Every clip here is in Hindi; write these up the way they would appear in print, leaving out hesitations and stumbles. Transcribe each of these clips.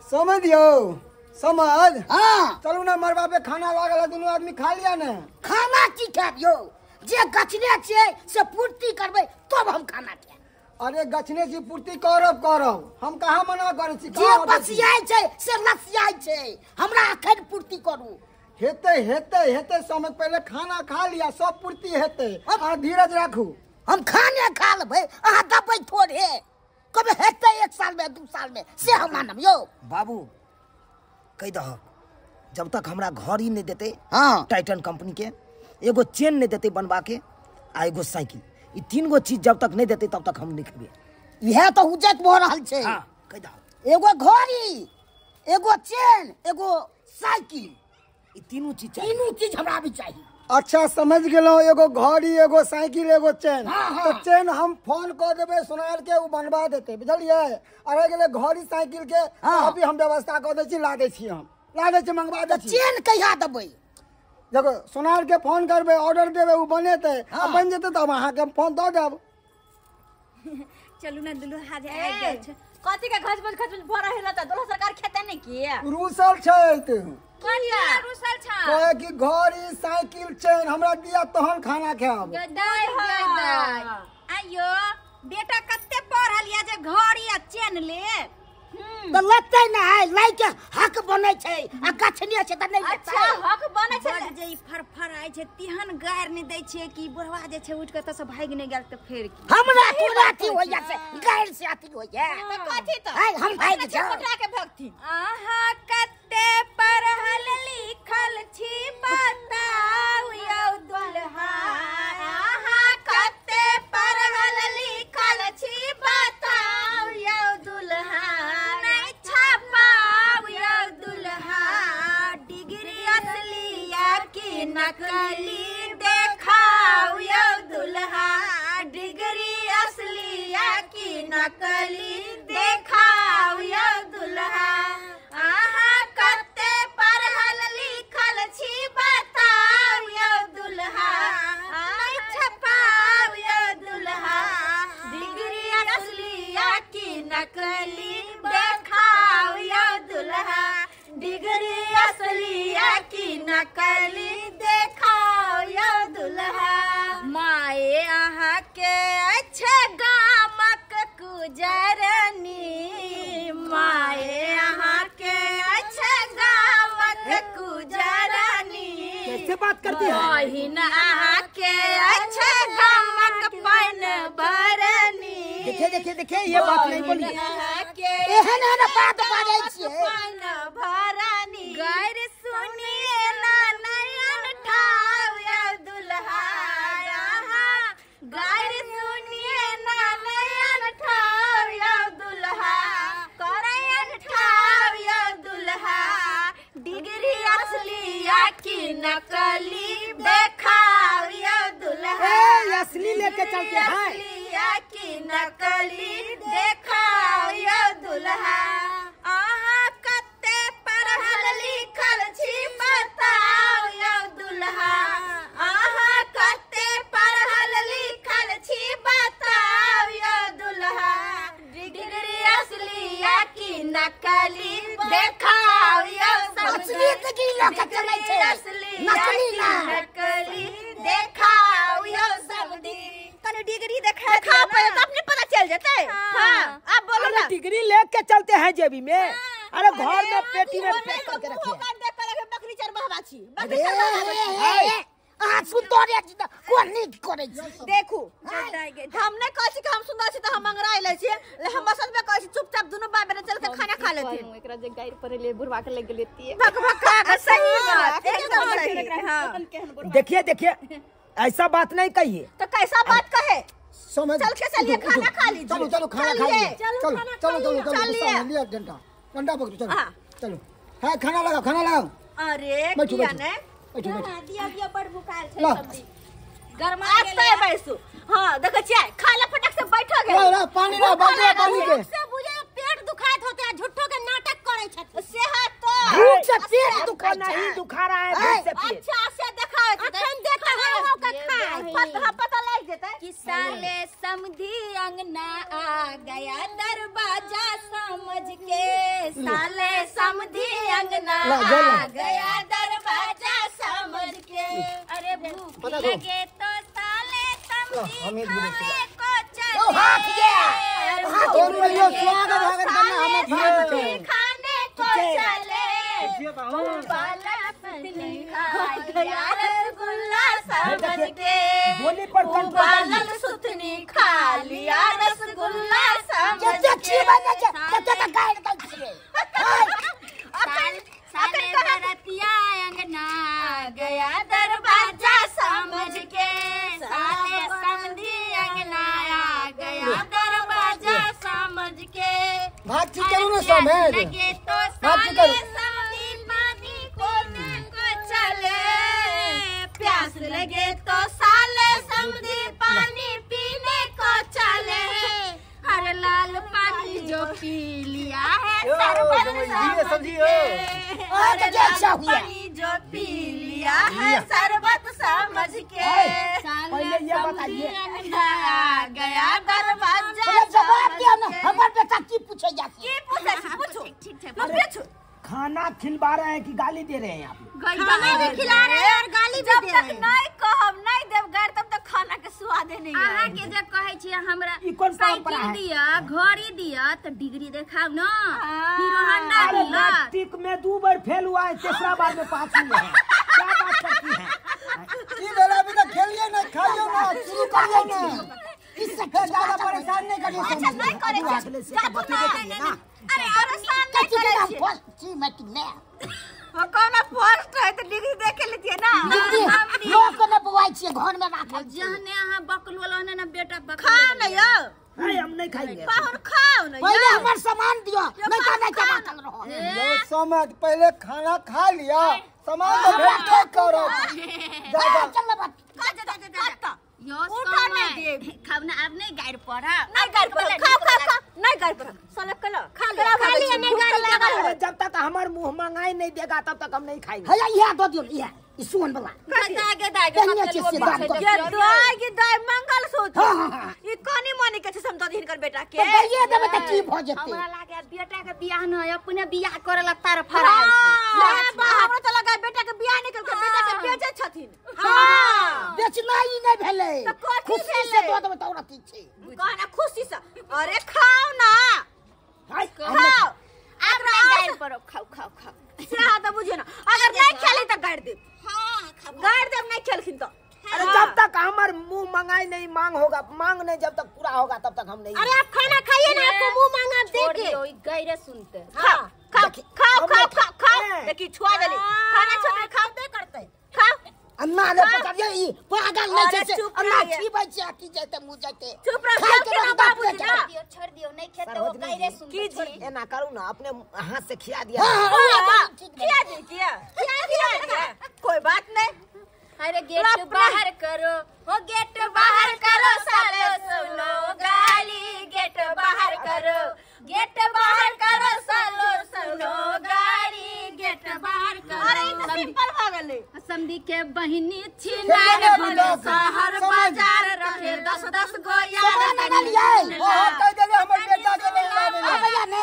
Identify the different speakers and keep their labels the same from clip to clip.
Speaker 1: समझियो समझ।
Speaker 2: हाँ
Speaker 1: चलू ना मरबा पे खाना लागल, दोनों आदमी खा लिया ने।
Speaker 2: खाना की खाबियो जे गछने छे से पूर्ति करबे तब हम खाना खाएब।
Speaker 1: अरे गछने की पूर्ति करब हम कहाँ मना करे छी।
Speaker 2: जे बसियाई छे से लसियाई छे, हमरा अखन पूर्ति करू।
Speaker 1: हेते हेते हेते समय पहले खाना खा लिया, सब पूर्ति हेते। आ धीरज राखू,
Speaker 2: हम खाने खा लेबै, अहाँ दबै थोड़े। कब हेते 1 साल में 2 साल में से हम मानब यो।
Speaker 3: बाबू कह दह, जब तक हमरा घर ही नहीं देते
Speaker 2: हाँ
Speaker 3: टाइटन कंपनी के, एगो चेन नहीं देते बनवा के, आ एगो साइकिल, ये 3 गो चीज जब तक नहीं देते तब तक हम नहीं खेबे।
Speaker 2: यह तो उजत भ रहल छे।
Speaker 3: हाँ कह दह,
Speaker 2: एगो घड़ी, एगो चेन, एगो साइकिल,
Speaker 3: ये तीनों चीज चाहिए।
Speaker 2: तीनों चीज हमरा भी चाहिए।
Speaker 1: अच्छा समझ गेलो। एगो घड़ी, एगो साइकिल, एगो चेन।
Speaker 2: हाँ।
Speaker 1: तो चेन हम फोन कर देबे सुनार के, वो बनवा देते, बुझलिए। अरे गेले घड़ी साइकिल के अभी हम व्यवस्था कर दे छी, ला दे छी, हम ला दे छी, मंगवा दे छी।
Speaker 2: चेन कहिया दबै?
Speaker 1: देखो सुनार के फोन करबे, ऑर्डर देबे, वो बनेते। बन जेते तब अहाँ के फोन दऽ देब।
Speaker 4: चलू ना दुल्हा आ जाए। कथी के खजबल खजबल भर रहल त दुल्हा सरकार खेते नहीं किए।
Speaker 1: रूसल छै
Speaker 4: कहिया रुसल छ?
Speaker 1: कहे कि घड़ी साइकिल चेन हमरा दिया तहन खाना खाएब।
Speaker 4: गदाई गदाई आयो बेटा कत्ते पढ़ल या जे घड़ी आ चेन ले।
Speaker 2: तो लगते ना है लाई के हक बने छे, आ गछने छे त नहीं लगते।
Speaker 4: अच्छा हक बने छे
Speaker 5: बड़ जे ई फरफर आइ छे तिहन गायर नहीं दै छे कि बुढ़वा जे छे उठ के त सब भाग नहीं गेल त फेर की
Speaker 2: हमरा पूरा अथी होइया से गायर से अथी होइया।
Speaker 4: तो कथी तो
Speaker 2: है हम भाग जा
Speaker 4: कोटरा के भक्ति।
Speaker 5: आहा कत्ते पढ़ल लिखल छी बताऊ यौ दुल्हा। आहा कत्ते पढ़ल लिखल छी बताऊ यौ दुल्हा। नहीं छपाऊ यौ दुल्हा। डिग्री असली या कि नकली देखाऊ यौ दुल्हा। डिग्री असली या कि नकली देखाऊ यौ दुल्हा। आहा कत्ते पढ़ल लिखल छी बताऊ यौ दुल्हा। नहीं छपाऊ यौ दुल्हा। डिग्री असली या कि नकली देखाऊ यौ दुल्हा। डिग्री असली या कि नकली देखाऊ यौ दुल्हा। माए अहाँ के अच्छे गामक कुजरनी। माए अहाँ के अच्छे गामक कुजरनी।
Speaker 3: कैसे बात करती है?
Speaker 5: बहिन अहाँ के अच्छे गामक पन बरनी।
Speaker 3: देखिए देखिए देखिए, ये बात नहीं बोलिए।
Speaker 2: एहन एहन बात बाजै छियै।
Speaker 5: पन भरनी। गैर सुनिए ना नयन ठाव यौ दुल्हा। गैर सुनिए ना नयन ठाव यौ दुल्हा। करयन ठाव यौ दुल्हा। डिग्री असली या कि नकली देखाव यौ दुल्हा।
Speaker 3: असली लेके चलते हैं।
Speaker 5: असली या कि नकली देखाव यौ दुल्हा। आहा कत्ते पढ़ल लिखल छी बताऊ यौ दुल्हा। आहा कत्ते पढ़ल लिखल छी बताऊ यौ दुल्हा। डिग्री असली या कि नकली देखाऊ यौ
Speaker 2: असली डिग्री लेके चलै छे, नकली ना।
Speaker 5: नकली देखाऊ यौ समधी।
Speaker 4: तने डिग्री देखा खा पे तो अपने पता चल जाते। हां अब बोलो ना।
Speaker 3: डिग्री लेके चलते हैं जेबी में। अरे घर में पेटी में पैक करके रखे हैं।
Speaker 4: देख कर बकरी चर बहवा छी।
Speaker 2: आ सुंदर एक कोन नीक करे छी।
Speaker 4: देखू हमने कहै छी कि हम सुंदर छी त हम मंगराइ ले छी, ले हम बसल में कहै छी चुपचाप दोनों बाप बेटा चल के खाना खा लेती।
Speaker 5: एकरा जे गायर पर ले बुढ़वा के लग लेती है।
Speaker 4: भक भक सही बात एकदम सही। हां
Speaker 3: देखिए देखिए, ऐसा बात नहीं कहिए।
Speaker 4: तो कैसा बात कहे?
Speaker 1: समझ
Speaker 4: चल के चलिए खाना खा लीजिए।
Speaker 1: चलो चलो खाना खा लीजिए। चलो चलो चलो चलो लिया डंडा डंडा पकड़ो। चलो चलो है खाना लगाओ, खाना लगाओ।
Speaker 4: अरे
Speaker 1: बैठो,
Speaker 4: किया
Speaker 1: बैठो।
Speaker 4: ने
Speaker 1: बैठो बैठो।
Speaker 5: दिया दिया बड़ भुकाल छे
Speaker 1: ला।
Speaker 5: सब्जी।
Speaker 4: गरमा के बैसू। हां देखो छियै खा ले फटक से बैठो गे।
Speaker 1: ला पानी ला, बाल्टी पानी के।
Speaker 4: से बुझे पेट दुखाइत होते है, झूठो के नाटक करे छथि। सेहत तो
Speaker 2: भूख से पेट दुखा
Speaker 3: नहीं दुखा रहा है, भूख से पेट।
Speaker 4: अच्छा से दिखाओ अखन देखा हो के खा पता लग जेतै
Speaker 5: कि साले समधी अंगना आ गया दरवाजा समझ के। साले
Speaker 4: समधी अंगना
Speaker 1: ला, जा, ला।
Speaker 4: आ गया दरवाजा समझ के। अरे भूख
Speaker 1: पता दो।
Speaker 4: लगे तो साले समधी
Speaker 1: हमें भी देखिए।
Speaker 4: खाने को चले।
Speaker 2: तो हाथ ये।
Speaker 4: अरे
Speaker 2: हाथ
Speaker 4: भूख
Speaker 1: ये
Speaker 4: लगे
Speaker 1: स्वागत
Speaker 4: तो
Speaker 1: वागत करना हमें
Speaker 4: साले
Speaker 1: खाने
Speaker 4: समधी
Speaker 1: को।
Speaker 4: खाने को चले। बाला पतली खा लिया रसगुल्ला समझ के।
Speaker 3: बोली पर कंट्रोल
Speaker 4: बालन सुथनी खा लिया रसगुल्ला समझ
Speaker 2: जब
Speaker 4: के।
Speaker 2: जीवन है तब तक गाइड कर छिए
Speaker 4: साले बरतिया अंगना गया दरवाजा समझ के। साले समधी अंगना आ गया दरवाजा समझ के।
Speaker 1: भाग छी करू ना समझ
Speaker 4: लगे तो
Speaker 1: भाग छी
Speaker 4: साले
Speaker 1: करू
Speaker 4: समधी पानी खोने को चले। प्यास लगे तो साले समधी पानी पीने को चले। हर लाल पानी जो पी लिया है शरबत समझ के।
Speaker 2: और
Speaker 4: हर
Speaker 2: क्या
Speaker 4: लाल
Speaker 2: अच्छा हुआ?
Speaker 4: पानी जो पी लिया है शरबत समझ के।
Speaker 3: पहले ये बताइए।
Speaker 4: आ गया दरवाजा
Speaker 2: बोले जवाब दिया ना
Speaker 4: समझ के।
Speaker 2: हमर बेटा की पूछे जाती
Speaker 4: की पूछे छी? पूछो ठीक है पूछो।
Speaker 3: खाना खिलवा रहे हैं कि गाली दे रहे हैं आप?
Speaker 4: खाना भी खिला रहे हैं और गाली भी दे रहे हैं। नहीं कहब नहीं देव गार तब तक खाना के स्वाद नहीं है।
Speaker 5: अहाँ के जे कहै छी हमरा
Speaker 3: ई कोन परंपरा
Speaker 5: साइकिल
Speaker 3: है?
Speaker 5: दिया घड़ी दिया तो डिग्री देखाओ ना। हीरो होंडा
Speaker 3: अरे
Speaker 5: दिया।
Speaker 3: मैट्रिक में 2 बार फेल हुआ है, तीसरा बार में पास हुआ है। क्या बात करती है?
Speaker 1: ई बेला भी तो खेलिए ना खाइयो ना शुरू करिए ना इससे ज्यादा परेशान नहीं करिए
Speaker 4: अच्छा नहीं करे छी।
Speaker 3: अगले से तो बतेबे करिए ना।
Speaker 4: अरे परेशान नहीं करे छी।
Speaker 2: जी मैं कि मैं
Speaker 4: कौन पोस्ट है तो डिग्री देखे लेती है ना।
Speaker 2: लोग को न बुआई छिए घर में राखल छी
Speaker 5: जहने अहाँ बकलुआ लहने ना बेटा बकलुआ
Speaker 4: खाओ ना यो
Speaker 3: नहीं, हम नहीं खाएंगे।
Speaker 4: पाहुन खाओ ना
Speaker 2: पहले
Speaker 4: यो।
Speaker 2: हमर सामान दियो नहीं का नहीं का राखल रहो
Speaker 1: ये समझ पहले खाना खा लिया सामान तो भेंट करो ज्यादा
Speaker 2: चल बात
Speaker 4: जा।
Speaker 5: यो
Speaker 4: उठा नहीं
Speaker 5: समय
Speaker 4: दे।
Speaker 5: खाओ ना अब नहीं गाड़ पड़ा।
Speaker 4: नहीं गाड़ पर खा नहीं गाड़ पर साले कलो खा लिया नहीं गाड़ी लगा
Speaker 3: अरे जब तक हमार मुंह मंगाई नहीं देगा तब तक हम नहीं खाएंगे।
Speaker 2: हया ये दो दियो ये सुन वाला
Speaker 4: दागे
Speaker 2: कन्या चीज से बात कर।
Speaker 4: ये दागे दाय मंगल सूत्र
Speaker 2: हाँ, हाँ।
Speaker 4: ये कोनी मोनी के समझ दिन कर बेटा के
Speaker 2: तो दैये देबे त की भ जेते
Speaker 5: हमरा लागे बेटा के बियाह न अपने बियाह करेला तार
Speaker 4: हां
Speaker 5: फराल
Speaker 4: हमरा तो लगा बेटा के बियाह नहीं करके बेटा के बेचे छथिन। हां
Speaker 2: बेचना ही नहीं भेले
Speaker 4: तो कथी
Speaker 2: खुशी से
Speaker 4: भेलै?
Speaker 2: दो देबे त औरत छी
Speaker 4: कहना खुशी से अरे खाओ ना खाओ अगर गाड़ पर खाओ खाओ खाओ से तो बुझियो ना अगर नहीं खेली तो गाड़ दे। हां गाड़ दे नहीं खेलखिन तो।
Speaker 3: अरे जब तक हमार मुंह मंगाई नहीं मांग होगा, मांग नहीं जब तक पूरा होगा तब तक हम नहीं।
Speaker 4: अरे आप खाना खाइए ना आपको मुंह मांगा देंगे।
Speaker 5: गैरे सुनते
Speaker 4: खाओ खाओ खाओ खाओ खाओ खाओ
Speaker 3: हैं।
Speaker 4: देखिए छुआ देली खाना छोड़ खाते करते खाओ
Speaker 2: अन्ना रे पकड़िए ई पागल नहीं
Speaker 4: अरे
Speaker 2: छै
Speaker 4: चुप
Speaker 2: अन्ना
Speaker 4: रहिए।
Speaker 2: छी बच्चे की जेते मुंह जेते
Speaker 4: चुप रह
Speaker 2: खाए
Speaker 4: के
Speaker 2: के
Speaker 4: ना
Speaker 2: रख
Speaker 4: बाबू
Speaker 2: दे
Speaker 4: जी ना
Speaker 5: छोड़ दियो नहीं खेते वो गैरे सुनते।
Speaker 4: की जी
Speaker 3: ये ना करूँ ना, अपने हाथ से खिया दिया।
Speaker 4: किया जी किया कोई बात नहीं।
Speaker 5: अरे गेट बाहर करो हो गेट बाहर करो साले सुनो गाली गेट बाहर करो गेट बाहर करो सालो सुनो गाली गेट बाहर करो।
Speaker 4: अरे इतना सिंपल हो गले
Speaker 5: समधी के बहिनी छिनार भले शहर बाजार रखे 10-10 गो यार
Speaker 2: सामान लिए
Speaker 1: ओ कह देले हमर बेटा के ले लावे
Speaker 2: आ भैया ने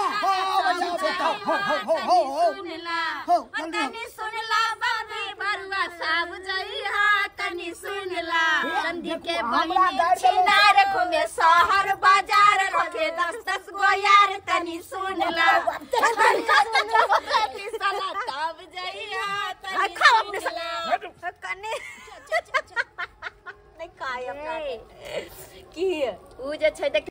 Speaker 1: हो
Speaker 5: सुनला
Speaker 1: हो जल्दी हो।
Speaker 5: तनी सुनला बाबी बरुआ साब जइहा तनी सुनला समधी के बहिनी छिनार घूमे शहर बाजार रखे 10-10 गो यार तनी सुनला तनी साला साब जइहा तनी
Speaker 4: खाओ अपने
Speaker 5: सुनला।
Speaker 4: कने नहीं खाए अपना
Speaker 5: की उ जे छै